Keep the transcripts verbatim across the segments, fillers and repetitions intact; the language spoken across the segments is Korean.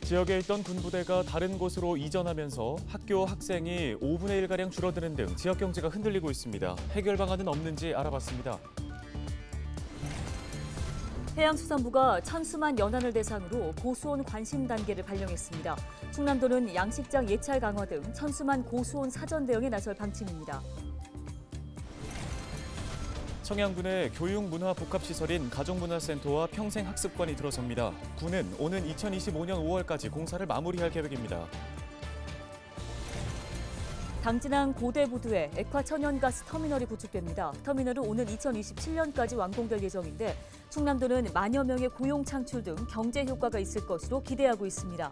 지역에 있던 군부대가 다른 곳으로 이전하면서 학교 학생이 오분의 일가량 줄어드는 등 지역 경제가 흔들리고 있습니다. 해결 방안은 없는지 알아봤습니다. 해양수산부가 천수만 연안을 대상으로 고수온 관심 단계를 발령했습니다. 충남도는 양식장 예찰 강화 등 천수만 고수온 사전 대응에 나설 방침입니다. 청양군의 교육문화복합시설인 가족문화센터와 평생학습관이 들어섭니다. 군은 오는 이천이십오년 오월까지 공사를 마무리할 계획입니다. 당진항 고대부두에 액화천연가스 터미널이 구축됩니다. 터미널은 오는 이천이십칠년까지 완공될 예정인데 충남도는 만여 명의 고용 창출 등 경제 효과가 있을 것으로 기대하고 있습니다.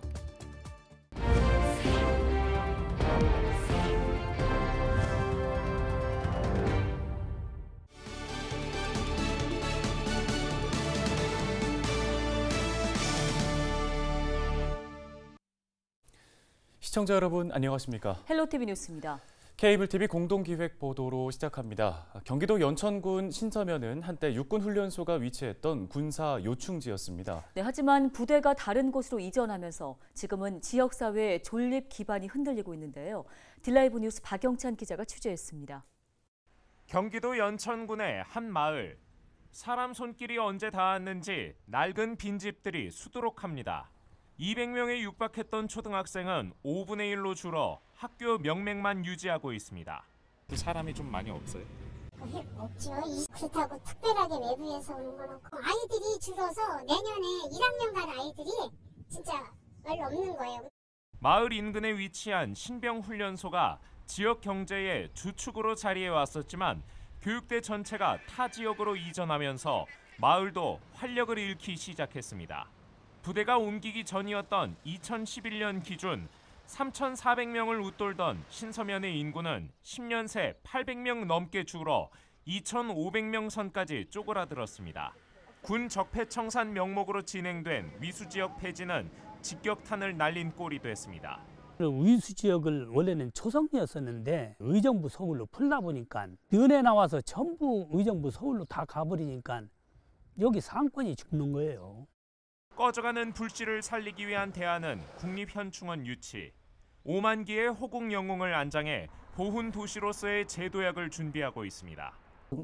시청자 여러분 안녕하십니까? 헬로티비 뉴스입니다. 케이블티비 공동기획 보도로 시작합니다. 경기도 연천군 신서면은 한때 육군훈련소가 위치했던 군사 요충지였습니다. 네, 하지만 부대가 다른 곳으로 이전하면서 지금은 지역사회의 존립 기반이 흔들리고 있는데요. 딜라이브 뉴스 박영찬 기자가 취재했습니다. 경기도 연천군의 한 마을. 사람 손길이 언제 닿았는지 낡은 빈집들이 수두룩합니다. 이백 명에 육박했던 초등학생은 오분의 일로 줄어 학교 명맥만 유지하고 있습니다. 사람이 좀 많이 없어요? 없죠. 그렇다고 특별하게 외부에서 오는 건 없고 아이들이 줄어서 내년에 일 학년 간 아이들이 진짜 별로 없는 거예요. 마을 인근에 위치한 신병훈련소가 지역 경제의 주축으로 자리해 왔었지만 교육대 전체가 타 지역으로 이전하면서 마을도 활력을 잃기 시작했습니다. 부대가 옮기기 전이었던 이천십일년 기준 삼천사백 명을 웃돌던 신서면의 인구는 십 년 새 팔백 명 넘게 줄어 이천오백 명 선까지 쪼그라들었습니다. 군 적폐청산 명목으로 진행된 위수지역 폐지는 직격탄을 날린 꼴이 됐습니다. 위수지역을 원래는 초성이었었는데 의정부 서울로 풀다 보니까 면에 나와서 전부 의정부 서울로 다 가버리니까 여기 상권이 죽는 거예요. 꺼져가는 불씨를 살리기 위한 대안은 국립현충원 유치. 오만 기의 호국 영웅을 안장해 보훈 도시로서의 제도약을 준비하고 있습니다.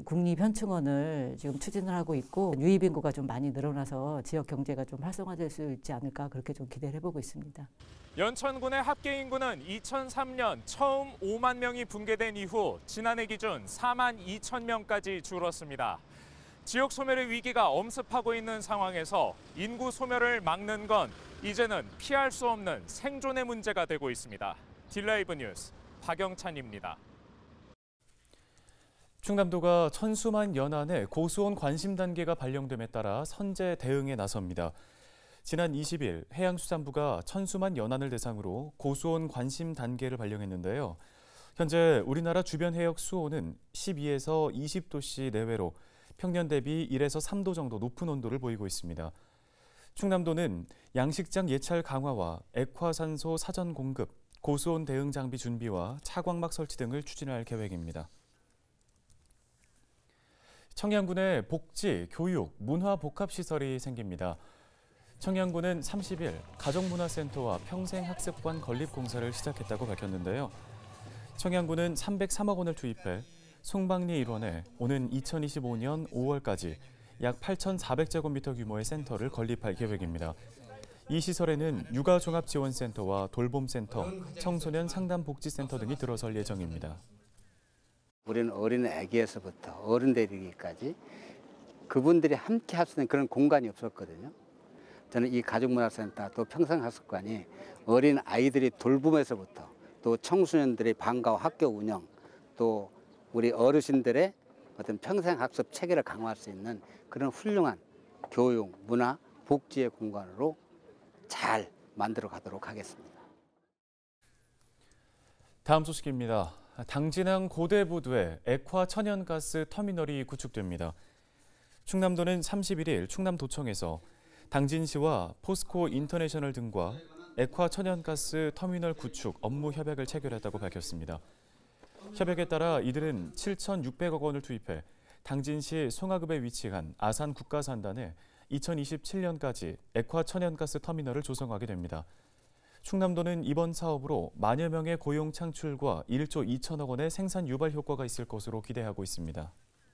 국립현충원을 지금 추진을 하고 있고 유입 인구가 좀 많이 늘어나서 지역 경제가 좀 활성화될 수 있지 않을까 그렇게 좀 기대를 해보고 있습니다. 연천군의 합계 인구는 이천삼년 처음 오만 명이 붕괴된 이후 지난해 기준 사만 이천 명까지 줄었습니다. 지역 소멸의 위기가 엄습하고 있는 상황에서 인구 소멸을 막는 건 이제는 피할 수 없는 생존의 문제가 되고 있습니다. 딜라이브 뉴스 박영찬입니다. 충남도가 천수만 연안에 고수온 관심 단계가 발령됨에 따라 선제 대응에 나섭니다. 지난 이십일 해양수산부가 천수만 연안을 대상으로 고수온 관심 단계를 발령했는데요. 현재 우리나라 주변 해역 수온은 십이에서 이십 도씨 내외로 평년 대비 일에서 삼 도 정도 높은 온도를 보이고 있습니다. 충남도는 양식장 예찰 강화와 액화산소 사전 공급, 고수온 대응 장비 준비와 차광막 설치 등을 추진할 계획입니다. 청양군에 복지, 교육, 문화 복합시설이 생깁니다. 청양군은 삼십일 가족문화센터와 평생학습관 건립 공사를 시작했다고 밝혔는데요. 청양군은 삼백삼억 원을 투입해 송방리 일원에 오는 이천이십오년 오월까지 약 팔천사백 제곱미터 규모의 센터를 건립할 계획입니다. 이 시설에는 육아종합지원센터와 돌봄센터, 청소년 상담복지센터 등이 들어설 예정입니다. 우리는 어린 아기에서부터 어른 되기까지 그분들이 함께 할 수 있는 그런 공간이 없었거든요. 저는 이 가족문화센터 또 평생학습관이 어린 아이들이 돌봄에서부터 또 청소년들의 방과 학교 운영 또 우리 어르신들의 어떤 평생학습 체계를 강화할 수 있는 그런 훌륭한 교육, 문화, 복지의 공간으로 잘 만들어 가도록 하겠습니다. 다음 소식입니다. 당진항 고대부두에 액화천연가스 터미널이 구축됩니다. 충남도는 삼십일일 충남도청에서 당진시와 포스코 인터내셔널 등과 액화천연가스 터미널 구축 업무 협약을 체결했다고 밝혔습니다. 협약에 따라 이들은 칠천육백억 원을 투입해 당진시 송하급에 위치한 아산 국가산단에 이천이십칠 년까지 액화 천연가스 터미널을 조성하게 됩니다. 충남도는 이번 사업으로 만여 명의 고용 창출과 일조 이천억 원의 생산 유발 효과가 있을 것으로 기대하고 있습니다.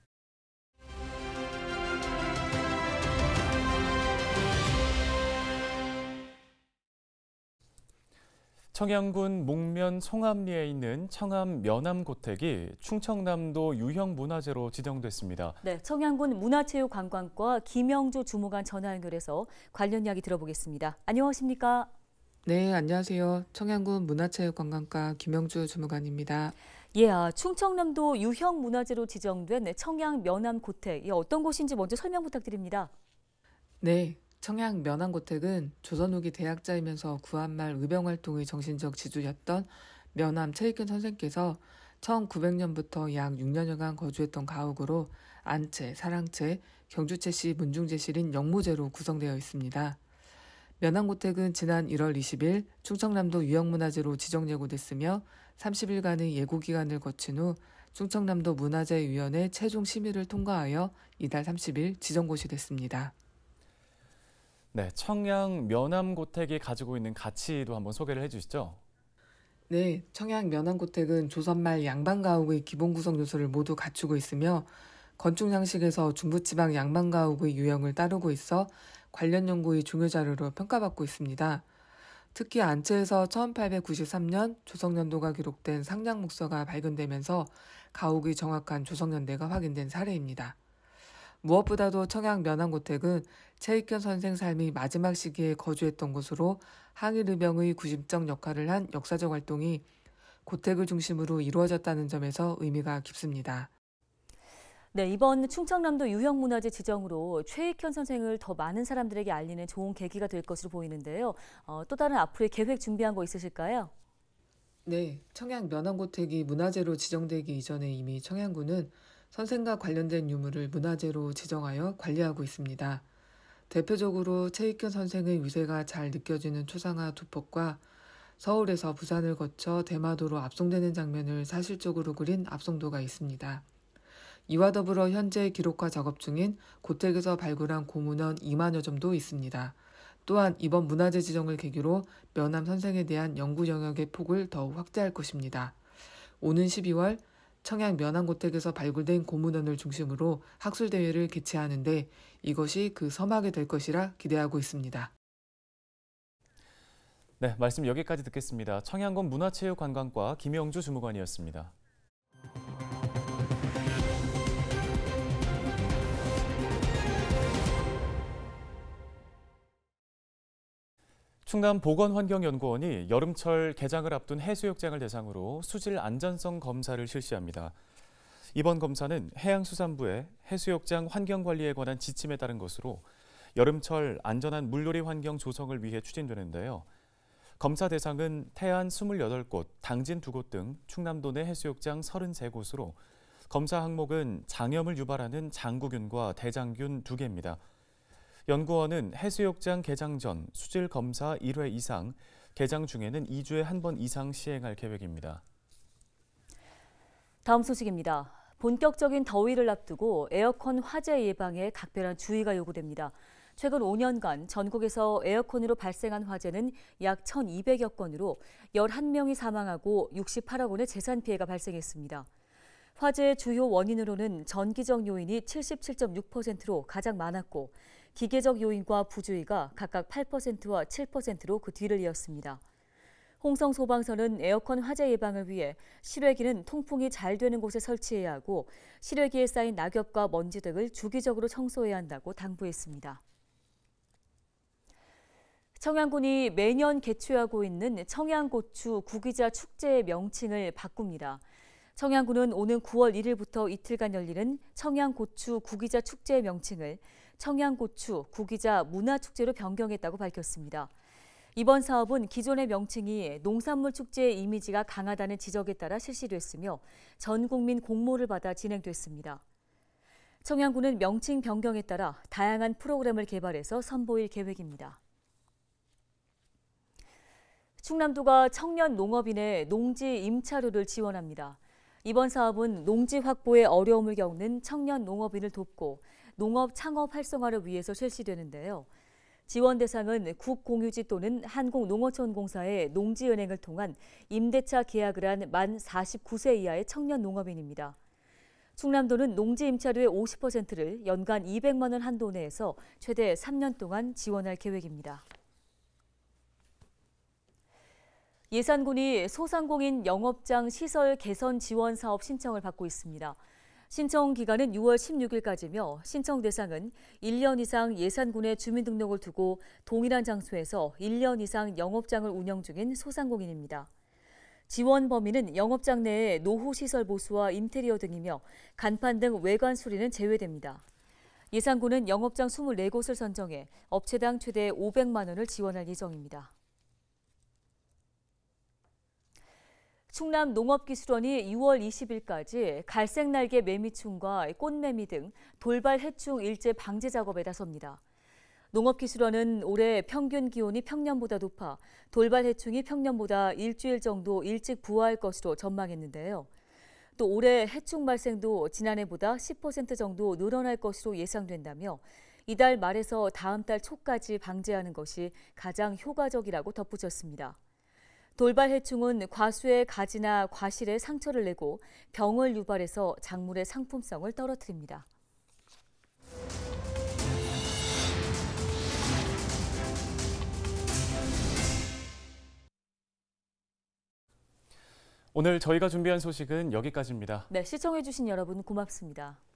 청양군 목면 송암리에 있는 청암 면암고택이 충청남도 유형문화재로 지정됐습니다. 네, 청양군 문화체육관광과 김영주 주무관 전화 연결해서 관련 이야기 들어보겠습니다. 안녕하십니까? 네, 안녕하세요. 청양군 문화체육관광과 김영주 주무관입니다. 예, 아, 충청남도 유형문화재로 지정된 청양 면암고택, 이 어떤 곳인지 먼저 설명 부탁드립니다. 네, 청양 면암고택은 조선 후기 대학자이면서 구한말 의병활동의 정신적 지주였던 면암 최익균 선생께서 천구백 년부터 약 육 년여간 거주했던 가옥으로 안채, 사랑채, 경주채씨, 문중제실인 영모제로 구성되어 있습니다. 면암고택은 지난 일월 이십일 충청남도 유형문화재로 지정 예고됐으며 삼십 일간의 예고기간을 거친 후 충청남도 문화재위원회 최종 심의를 통과하여 이달 삼십일 지정고시 됐습니다. 네, 청양 면암고택이 가지고 있는 가치도 한번 소개를 해주시죠. 네, 청양 면암고택은 조선말 양반가옥의 기본 구성 요소를 모두 갖추고 있으며 건축 양식에서 중부지방 양반가옥의 유형을 따르고 있어 관련 연구의 중요 자료로 평가받고 있습니다. 특히 안채에서 천팔백구십삼 년 조성연도가 기록된 상량목서가 발견되면서 가옥의 정확한 조성연대가 확인된 사례입니다. 무엇보다도 청양 면암고택은 최익균 선생 삶의 마지막 시기에 거주했던 곳으로 항일의병의 구심적 역할을 한 역사적 활동이 고택을 중심으로 이루어졌다는 점에서 의미가 깊습니다. 네, 이번 충청남도 유형문화재 지정으로 최익현 선생을 더 많은 사람들에게 알리는 좋은 계기가 될 것으로 보이는데요. 어, 또 다른 앞으로의 계획 준비한 거 있으실까요? 네, 청양 면암고택이 문화재로 지정되기 이전에 이미 청양군은 선생과 관련된 유물을 문화재로 지정하여 관리하고 있습니다. 대표적으로 최익균 선생의 위세가 잘 느껴지는 초상화 두 폭과 서울에서 부산을 거쳐 대마도로 압송되는 장면을 사실적으로 그린 압송도가 있습니다. 이와 더불어 현재 기록화 작업 중인 고택에서 발굴한 고문원 이만여 점도 있습니다. 또한 이번 문화재 지정을 계기로 면암 선생에 대한 연구 영역의 폭을 더욱 확대할 것입니다. 오는 십이월 청양 면암고택에서 발굴된 고문원을 중심으로 학술대회를 개최하는데 이것이 그 서막이 될 것이라 기대하고 있습니다. 네, 말씀 여기까지 듣겠습니다. 청양군 문화체육관광과 김영주 주무관이었습니다. 충남보건환경연구원이 여름철 개장을 앞둔 해수욕장을 대상으로 수질 안전성 검사를 실시합니다. 이번 검사는 해양수산부의 해수욕장 환경관리에 관한 지침에 따른 것으로 여름철 안전한 물놀이 환경 조성을 위해 추진되는데요. 검사 대상은 태안 이십팔 곳, 당진 두 곳 등 충남도 내 해수욕장 삼십삼 곳으로 검사 항목은 장염을 유발하는 장구균과 대장균 두 개입니다. 연구원은 해수욕장 개장 전 수질 검사 일 회 이상, 개장 중에는 이 주에 한 번 이상 시행할 계획입니다. 다음 소식입니다. 본격적인 더위를 앞두고 에어컨 화재 예방에 각별한 주의가 요구됩니다. 최근 오 년간 전국에서 에어컨으로 발생한 화재는 약 천이백여 건으로 열한 명이 사망하고 육십팔억 원의 재산 피해가 발생했습니다. 화재의 주요 원인으로는 전기적 요인이 칠십칠 점 육 퍼센트로 가장 많았고 기계적 요인과 부주의가 각각 팔 퍼센트와 칠 퍼센트로 그 뒤를 이었습니다. 홍성소방서는 에어컨 화재 예방을 위해 실외기는 통풍이 잘 되는 곳에 설치해야 하고 실외기에 쌓인 낙엽과 먼지 등을 주기적으로 청소해야 한다고 당부했습니다. 청양군이 매년 개최하고 있는 청양고추 구기자 축제의 명칭을 바꿉니다. 청양군은 오는 구월 일일부터 이틀간 열리는 청양고추 구기자 축제의 명칭을 청양고추 구기자 문화축제로 변경했다고 밝혔습니다. 이번 사업은 기존의 명칭이 농산물 축제의 이미지가 강하다는 지적에 따라 실시됐으며 전 국민 공모를 받아 진행됐습니다. 청양군은 명칭 변경에 따라 다양한 프로그램을 개발해서 선보일 계획입니다. 충남도가 청년 농업인의 농지 임차료를 지원합니다. 이번 사업은 농지 확보에 어려움을 겪는 청년 농업인을 돕고 농업 창업 활성화를 위해서 실시되는데요. 지원 대상은 국공유지 또는 한국농어촌공사의 농지은행을 통한 임대차 계약을 한 만 사십구 세 이하의 청년 농업인입니다. 충남도는 농지 임차료의 오십 퍼센트를 연간 이백만 원 한도 내에서 최대 삼 년 동안 지원할 계획입니다. 예산군이 소상공인 영업장 시설 개선 지원 사업 신청을 받고 있습니다. 신청 기간은 유월 십육일까지며 신청 대상은 일 년 이상 예산군에 주민등록을 두고 동일한 장소에서 일 년 이상 영업장을 운영 중인 소상공인입니다. 지원 범위는 영업장 내의 노후시설 보수와 인테리어 등이며 간판 등 외관 수리는 제외됩니다. 예산군은 영업장 이십사 곳을 선정해 업체당 최대 오백만 원을 지원할 예정입니다. 충남농업기술원이 유월 이십일까지 갈색날개 매미충과 꽃매미 등 돌발 해충 일제 방제 작업에 나섭니다. 농업기술원은 올해 평균 기온이 평년보다 높아 돌발 해충이 평년보다 일주일 정도 일찍 부화할 것으로 전망했는데요. 또 올해 해충 발생도 지난해보다 십 퍼센트 정도 늘어날 것으로 예상된다며 이달 말에서 다음 달 초까지 방제하는 것이 가장 효과적이라고 덧붙였습니다. 돌발 해충은 과수의 가지나 과실에 상처를 내고 병을 유발해서 작물의 상품성을 떨어뜨립니다. 오늘 저희가 준비한 소식은 여기까지입니다. 네, 시청해주신 여러분 고맙습니다.